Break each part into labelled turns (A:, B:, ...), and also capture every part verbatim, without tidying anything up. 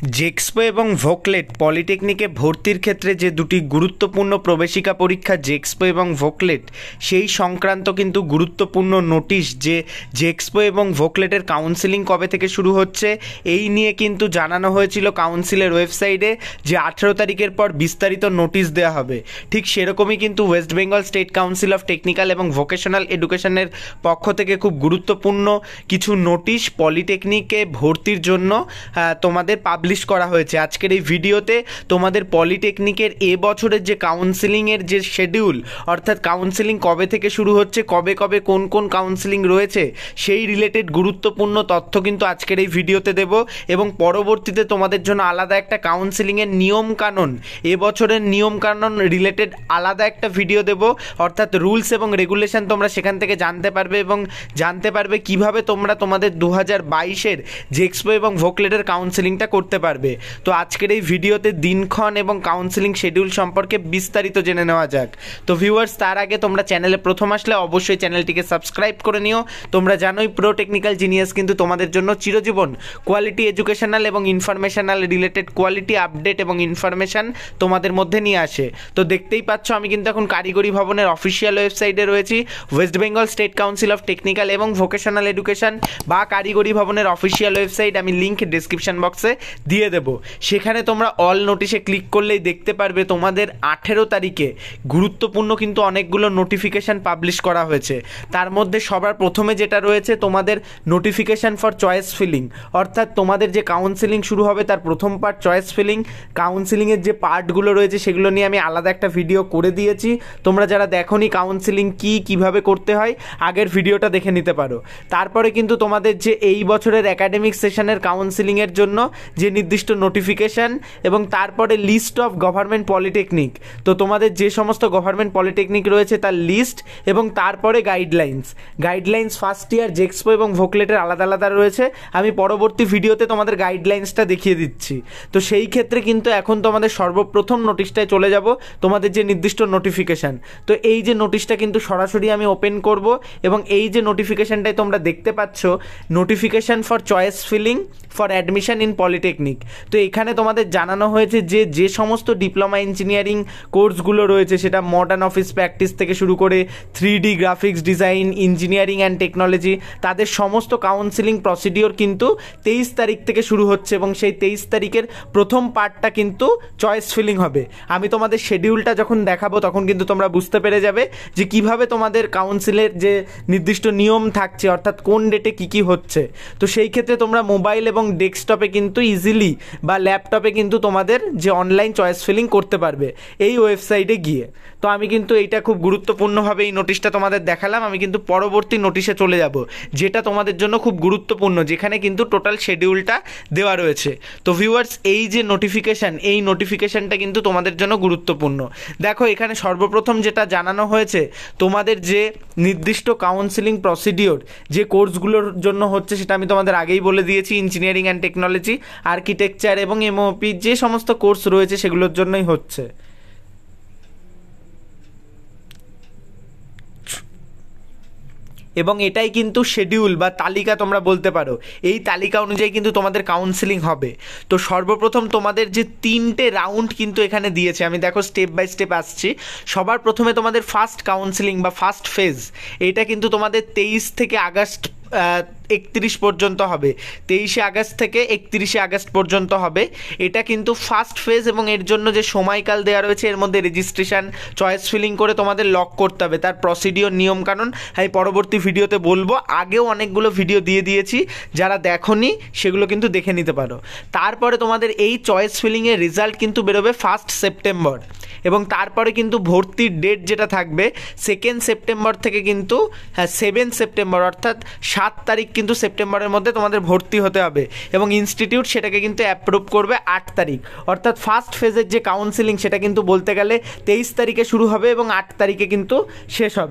A: জেক্সপো এবং ভোকলেট পলিটেকনিকে ভর্তির ক্ষেত্রে যে দুটি গুরুত্বপূর্ণ প্রবেশিকা পরীক্ষা জেক্সপো এবং ভোকলেট সেই সংক্রান্ত কিন্তু গুরুত্বপূর্ণ নোটিশ যে জেক্সপো এবং ভোকলেটের কাউন্সেলিং কবে থেকে শুরু হচ্ছে এই নিয়ে কিন্তু জানানো হয়েছিল কাউন্সিলের ওয়েবসাইটে যে আঠেরো তারিখের পর বিস্তারিত নোটিশ দেওয়া হবে। ঠিক সেরকমই কিন্তু West Bengal State Council of technical এবং ভোকেশনাল এডুকেশনের পক্ষ থেকে খুব গুরুত্বপূর্ণ কিছু নোটিশ পলিটেকনিকে ভর্তির জন্য তোমাদের পাবলিশ করা হয়েছে। আজকের এই ভিডিওতে তোমাদের পলিটেকনিকের এ বছরের যে কাউন্সেলিংয়ের যে শিডিউল অর্থাৎ কাউন্সেলিং কবে থেকে শুরু হচ্ছে, কবে কবে কোন কোন কাউন্সেলিং রয়েছে সেই রিলেটেড গুরুত্বপূর্ণ তথ্য কিন্তু আজকের এই ভিডিওতে দেব এবং পরবর্তীতে তোমাদের জন্য আলাদা একটা কাউন্সেলিংয়ের নিয়ম কানুন এবছরের নিয়ম কানুন রিলেটেড আলাদা একটা ভিডিও দেব, অর্থাৎ রুলস এবং রেগুলেশন তোমরা সেখান থেকে জানতে পারবে এবং জানতে পারবে কিভাবে তোমরা তোমাদের দু হাজার বাইশের জেক্সপো এবং ভোকলেটের কাউন্সেলিংটা করতে পারবে। তো আজকের এই ভিডিওতে দিনক্ষণ এবং কাউন্সেলিং শিডিউল সম্পর্কে বিস্তারিত জেনে নেওয়া যাক। তো ভিউয়ার্স, তার আগে তোমরা চ্যানেলে প্রথম আসলে অবশ্যই চ্যানেলটিকে সাবস্ক্রাইব করে নিও। তোমরা জানোই প্রো টেকনিক্যাল জিনিয়াস কিন্তু তোমাদের জন্য চিরজীবন কোয়ালিটি এডুকেশনাল এবং ইনফরমেশনাল রিলেটেড কোয়ালিটি আপডেট এবং ইনফরমেশান তোমাদের মধ্যে নিয়ে আসে। তো দেখতেই পাচ্ছ আমি কিন্তু এখন কারিগরি ভবনের অফিসিয়াল ওয়েবসাইটে রয়েছি, West Bengal State Council of technical এবং ভোকেশনাল এডুকেশন বা কারিগরি ভবনের অফিসিয়াল ওয়েবসাইট আমি লিঙ্ক ডিসক্রিপশন বক্সে দিয়ে দেব। সেখানে তোমরা অল নোটিশে ক্লিক করলেই দেখতে পারবে তোমাদের আঠেরো তারিখে গুরুত্বপূর্ণ কিন্তু অনেকগুলো নোটিফিকেশান পাবলিশ করা হয়েছে। তার মধ্যে সবার প্রথমে যেটা রয়েছে তোমাদের নোটিফিকেশান ফর চয়েস ফিলিং, অর্থাৎ তোমাদের যে কাউন্সেলিং শুরু হবে তার প্রথম পার্ট চয়েস ফিলিং। কাউন্সেলিংয়ের যে পার্টগুলো রয়েছে সেগুলো নিয়ে আমি আলাদা একটা ভিডিও করে দিয়েছি, তোমরা যারা দেখোনি কাউন্সেলিং কি কিভাবে করতে হয় আগের ভিডিওটা দেখে নিতে পারো। তারপরে কিন্তু তোমাদের যে এই বছরের একাডেমিক সেশনের কাউন্সেলিংয়ের জন্য যে নির্দিষ্ট নোটিফিকেশান এবং তারপরে লিস্ট অফ গভর্নমেন্ট পলিটেকনিক, তো তোমাদের যে সমস্ত গভর্নমেন্ট পলিটেকনিক রয়েছে তার লিস্ট এবং তারপরে guidelines guidelines first year JEXPO এবং ভোকলেটের আলাদা আলাদা রয়েছে। আমি পরবর্তী ভিডিওতে তোমাদের গাইডলাইন্সটা দেখিয়ে দিচ্ছি। তো সেই ক্ষেত্রে কিন্তু এখন তোমাদের সর্বপ্রথম নোটিশটায় চলে যাব, তোমাদের যে নির্দিষ্ট নোটিফিকেশান। তো এই যে নোটিশটা কিন্তু সরাসরি আমি ওপেন করব এবং এই যে নোটিফিকেশানটাই তোমরা দেখতে পাচ্ছ notification for choice filling for admission in polytechnic. তো এখানে তোমাদের জানানো হয়েছে যে যে সমস্ত ডিপ্লোমা ইঞ্জিনিয়ারিং কোর্সগুলো রয়েছে সেটা মডার্ন অফিস প্র্যাকটিস থেকে শুরু করে three D graphics design, engineering and technology, তাদের সমস্ত কাউন্সেলিং প্রসিডিওর কিন্তু তেইশ তারিখ থেকে শুরু হচ্ছে এবং সেই তেইশ তারিখের প্রথম পার্টটা কিন্তু চয়েস ফিলিং হবে। আমি তোমাদের শিডিউলটা যখন দেখাবো তখন কিন্তু তোমরা বুঝতে পেরে যাবে যে কিভাবে তোমাদের কাউন্সিলের যে নির্দিষ্ট নিয়ম থাকছে অর্থাৎ কোন ডেটে কী কী হচ্ছে। তো সেই ক্ষেত্রে তোমরা মোবাইল এবং ডেস্কটপে কিন্তু ইজিলি বা ল্যাপটপে কিন্তু তোমাদের যে অনলাইন চয়েস ফিলিং করতে পারবে এই ওয়েবসাইটে গিয়ে। তো আমি কিন্তু এইটা খুব গুরুত্বপূর্ণভাবে এই নোটিশটা তোমাদের দেখালাম। আমি কিন্তু পরবর্তী নোটিশে চলে যাব যেটা তোমাদের জন্য খুব গুরুত্বপূর্ণ, যেখানে কিন্তু টোটাল শিডিউলটা দেওয়া রয়েছে। তো ভিউয়ার্স, এই যে নোটিফিকেশান এই নোটিফিকেশানটা কিন্তু তোমাদের জন্য গুরুত্বপূর্ণ। দেখো এখানে সর্বপ্রথম যেটা জানানো হয়েছে তোমাদের যে নির্দিষ্ট কাউন্সেলিং প্রসিডিওর যে কোর্সগুলোর জন্য হচ্ছে সেটা আমি তোমাদের আগেই বলে দিয়েছি, ইঞ্জিনিয়ারিং অ্যান্ড টেকনোলজি, আর্কিটেকচার এবং এমওপি যে সমস্ত কোর্স রয়েছে সেগুলোর জন্যই হচ্ছে। এবং এটাই কিন্তু শিডিউল বা তালিকা তোমরা বলতে পারো, এই তালিকা অনুযায়ী কিন্তু তোমাদের কাউন্সেলিং হবে। তো সর্বপ্রথম তোমাদের যে তিনটে রাউন্ড কিন্তু এখানে দিয়েছে, আমি দেখো স্টেপ বাই স্টেপ আসছি। সবার প্রথমে তোমাদের ফার্স্ট কাউন্সেলিং বা ফার্স্ট ফেজ, এটা কিন্তু তোমাদের তেইশ থেকে আগস্ট একত্রিশ পর্যন্ত হবে, তেইশে আগস্ট থেকে একত্রিশে আগস্ট পর্যন্ত হবে। এটা কিন্তু ফার্স্ট ফেজ এবং এর জন্য যে সময়কাল দেওয়া রয়েছে এর মধ্যে রেজিস্ট্রেশন চয়েস ফিলিং করে তোমাদের লক করতে হবে, তার প্রসিডিওর নিয়মকানুন আমি পরবর্তী ভিডিওতে বলবো। আগেও অনেকগুলো ভিডিও দিয়ে দিয়েছি, যারা দেখোনি সেগুলো কিন্তু দেখে নিতে পারো। তারপরে তোমাদের এই চয়েস ফিলিংয়ের রেজাল্ট কিন্তু বেরোবে ফার্স্ট সেপ্টেম্বর এবং তারপরে কিন্তু ভর্তির ডেট যেটা থাকবে সেকেন্ড সেপ্টেম্বর থেকে কিন্তু হ্যাঁ সেভেন সেপ্টেম্বর অর্থাৎ সাত তারিখ কিন্তু সেপ্টেম্বরের মধ্যে তোমাদের ভর্তি হতে হবে এবং ইনস্টিটিউট সেটাকে কিন্তু অ্যাপ্রুভ করবে আট তারিখ। অর্থাৎ ফার্স্ট ফেজের যে কাউন্সেলিং সেটা কিন্তু বলতে গেলে তেইশ তারিখে শুরু হবে এবং আট তারিখে কিন্তু শেষ হবে।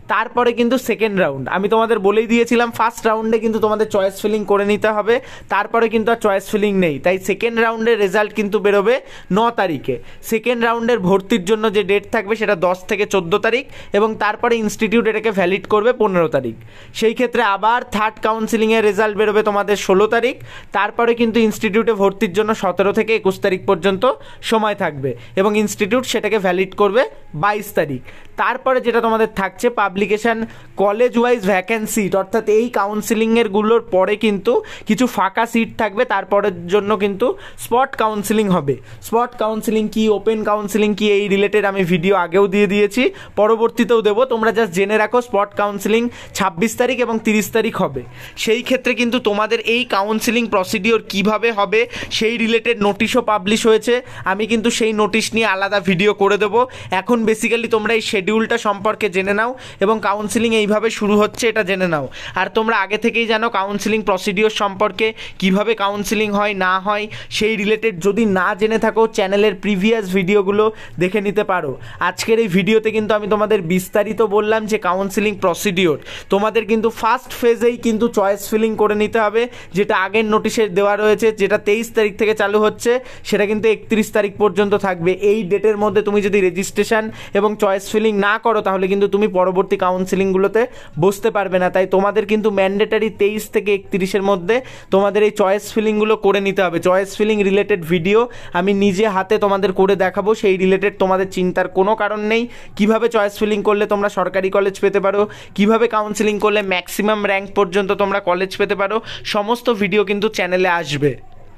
A: তারপরে কিন্তু সেকেন্ড রাউন্ড। আমি তোমাদের বলেই দিয়েছিলাম ফার্স্ট রাউন্ডে কিন্তু তোমাদের চয়েস ফিলিং করে নিতে হবে, তারপরে কিন্তু আর চয়েস ফিলিং নেই। তাই সেকেন্ড রাউন্ডের রেজাল্ট কিন্তু বেরোবে ন তারিখে। সেকেন্ড রাউন্ডের ভর্তির জন্য যে ডেট থাকবে সেটা দশ থেকে চোদ্দো তারিখ, এবং তারপরে ইনস্টিটিউট এটাকে ভ্যালিড করবে পনেরো তারিখ। সেই ক্ষেত্রে আবার থার্ড কাউন্সিলিংয়ের রেজাল্ট বেরোবে তোমাদের ষোলো তারিখ। তারপরে কিন্তু ইনস্টিটিউটে ভর্তির জন্য সতেরো থেকে একুশ তারিখ পর্যন্ত সময় থাকবে, এবং ইনস্টিটিউট সেটাকে ভ্যালিড করবে বাইশ তারিখ। তারপরে যেটা তোমাদের থাকছে পাবলিকেশান কলেজ ওয়াইজ ভ্যাকেন্সি, অর্থাৎ এই কাউন্সিলিংয়ের গুলোর পরে কিন্তু কিছু ফাঁকা সিট থাকবে, তারপরের জন্য কিন্তু স্পট কাউন্সিলিং হবে। স্পট কাউন্সিলিং কি, ওপেন কাউন্সিলিং কি, এই রিলেটেড আমি ভিডিও আগেও দিয়ে দিয়েছি, পরবর্তীতেও দেবো। তোমরা জাস্ট জেনে রাখো স্পট কাউন্সিলিং ছাব্বিশ তারিখ এবং তিরিশ তারিখ হবে। সেই ক্ষেত্রে কিন্তু তোমাদের এই কাউন্সিলিং প্রসিডিওর কিভাবে হবে সেই রিলেটেড নোটিশও পাবলিশ হয়েছে। আমি কিন্তু সেই নোটিশ নিয়ে আলাদা ভিডিও করে দেবো। এখন বেসিক্যালি তোমরা এই শিডিউলটা সম্পর্কে জেনে নাও এবং কাউন্সিলিং এইভাবে শুরু হচ্ছে এটা জেনে নাও। আর তোমরা আগে থেকেই জানো কাউন্সিলিং প্রসিডিওর সম্পর্কে, কিভাবে কাউন্সিলিং হয় না হয় সেই রিলেটেড যদি না জেনে থাকো চ্যানেলের প্রিভিয়াস ভিডিওগুলো দেখে নিতে পারো। আজকের এই ভিডিওতে কিন্তু আমি তোমাদের বিস্তারিত বললাম যে কাউন্সিলিং প্রসিডিওর তোমাদের কিন্তু ফার্স্ট ফেজেই কিন্তু চয়েস ফিলিং করে নিতে হবে, যেটা আগের নোটিশে দেওয়া রয়েছে, যেটা তেইশ তারিখ থেকে চালু হচ্ছে, সেটা কিন্তু একত্রিশ তারিখ পর্যন্ত থাকবে। এই ডেটের মধ্যে তুমি যদি রেজিস্ট্রেশন এবং চয়েস ফিলিং না করো তাহলে কিন্তু তুমি পরবর্তী কাউন্সিলিংগুলোতে বসতে পারবে না। তাই তোমাদের কিন্তু ম্যান্ডেটারি তেইশ থেকে একত্রিশের মধ্যে তোমাদের এই চয়েস ফিলিংগুলো করে নিতে হবে। চয়েস ফিলিং রিলেটেড ভিডিও আমি নিজে হাতে তোমাদের করে দেখাবো, সেই রিলেটেড তোমাদের চিন্তার কোনো কারণ নেই। কিভাবে চয়েস ফিলিং করলে তোমরা সরকারি কলেজ পেতে পারো, কিভাবে কাউন্সিলিং করলে ম্যাক্সিমাম র্যাঙ্ক পর্যন্ত তোমরা কলেজ পেতে পারো, সমস্ত ভিডিও কিন্তু চ্যানেলে আসবে।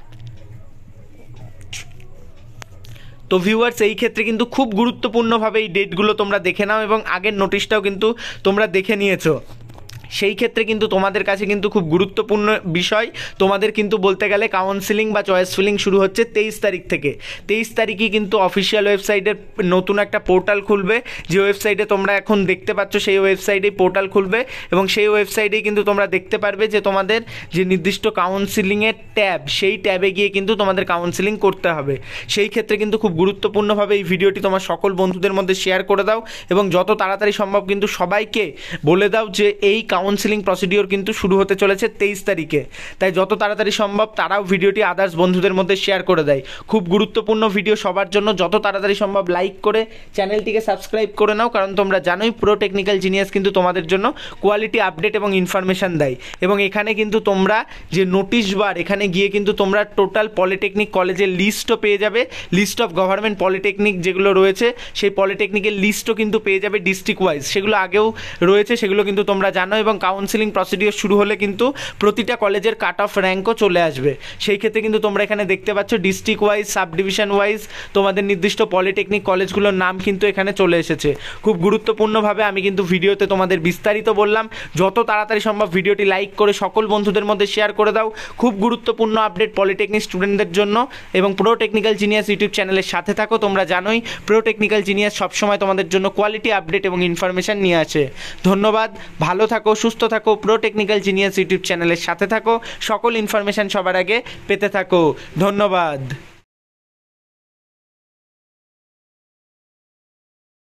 A: তো ভিউয়ার্স, এই ক্ষেত্রে কিন্তু খুব গুরুত্বপূর্ণভাবে এই ডেটগুলো তোমরা দেখে নাও, এবং আগের নোটিশটাও কিন্তু তোমরা দেখে নিয়েছো। সেই ক্ষেত্রে কিন্তু তোমাদের কাছে কিন্তু খুব গুরুত্বপূর্ণ বিষয়, তোমাদের কিন্তু বলতে গেলে কাউন্সিলিং বা চয়েস ফিলিং শুরু হচ্ছে তেইশ তারিখ থেকে। তেইশ তারিখই কিন্তু অফিসিয়াল ওয়েবসাইটের নতুন একটা পোর্টাল খুলবে, যে ওয়েবসাইটে তোমরা এখন দেখতে পাচ্ছ সেই ওয়েবসাইটেই পোর্টাল খুলবে, এবং সেই ওয়েবসাইটেই কিন্তু তোমরা দেখতে পারবে যে তোমাদের যে নির্দিষ্ট কাউন্সিলিংয়ের ট্যাব, সেই ট্যাবে গিয়ে কিন্তু তোমাদের কাউন্সিলিং করতে হবে। সেই ক্ষেত্রে কিন্তু খুব গুরুত্বপূর্ণভাবে এই ভিডিওটি তোমার সকল বন্ধুদের মধ্যে শেয়ার করে দাও, এবং যত তাড়াতাড়ি সম্ভব কিন্তু সবাইকে বলে দাও যে এই কাউন্সিলিং প্রসিডিওর কিন্তু শুরু হতে চলেছে তেইশ তারিখে। তাই যত তাড়াতাড়ি সম্ভব তারাও ভিডিওটি আদার্স বন্ধুদের মধ্যে শেয়ার করে দেয়। খুব গুরুত্বপূর্ণ ভিডিও সবার জন্য, যত তাড়াতাড়ি সম্ভব লাইক করে চ্যানেলটিকে সাবস্ক্রাইব করে নাও, কারণ তোমরা জানোই প্রো টেকনিক্যাল জিনিয়াস কিন্তু তোমাদের জন্য কোয়ালিটি আপডেট এবং ইনফরমেশান দেয়। এবং এখানে কিন্তু তোমরা যে নোটিশ বার, এখানে গিয়ে কিন্তু তোমরা টোটাল পলিটেকনিক কলেজের লিস্টও পেয়ে যাবে, লিস্ট অফ গভর্নমেন্ট পলিটেকনিক যেগুলো রয়েছে সেই পলিটেকনিকের লিস্টও কিন্তু পেয়ে যাবে ডিস্ট্রিক্ট ওয়াইজ, সেগুলো আগেও রয়েছে, সেগুলো কিন্তু তোমরা জানো। এবং কাউন্সিলিং প্রসিডিওর শুরু হলে কিন্তু প্রতিটা কলেজের কাট অফ র্যাঙ্কও চলে আসবে। সেই ক্ষেত্রে কিন্তু তোমরা এখানে দেখতে পাচ্ছ district wise, sub division wise তোমাদের নির্দিষ্ট পলিটেকনিক কলেজগুলোর নাম কিন্তু এখানে চলে এসেছে। খুব গুরুত্বপূর্ণভাবে আমি কিন্তু ভিডিওতে তোমাদের বিস্তারিত বললাম। যত তাড়াতাড়ি সম্ভব ভিডিওটি লাইক করে সকল বন্ধুদের মধ্যে শেয়ার করে দাও। খুব গুরুত্বপূর্ণ আপডেট পলিটেকনিক স্টুডেন্টদের জন্য, এবং প্রো টেকনিক্যাল জিনিয়াস ইউটিউব চ্যানেলের সাথে থাকো। তোমরা জানোই প্রো টেকনিক্যাল জিনিয়াস সবসময় তোমাদের জন্য কোয়ালিটি আপডেট এবং ইনফরমেশান নিয়ে আসে। ধন্যবাদ, ভালো থাকো, সুস্থ থাকো, প্রো টেকনিক্যাল জিনিয়াস ইউটিউব চ্যানেলের সাথে থাকো, সকল ইনফরমেশান সবার আগে পেতে থাকো। ধন্যবাদ।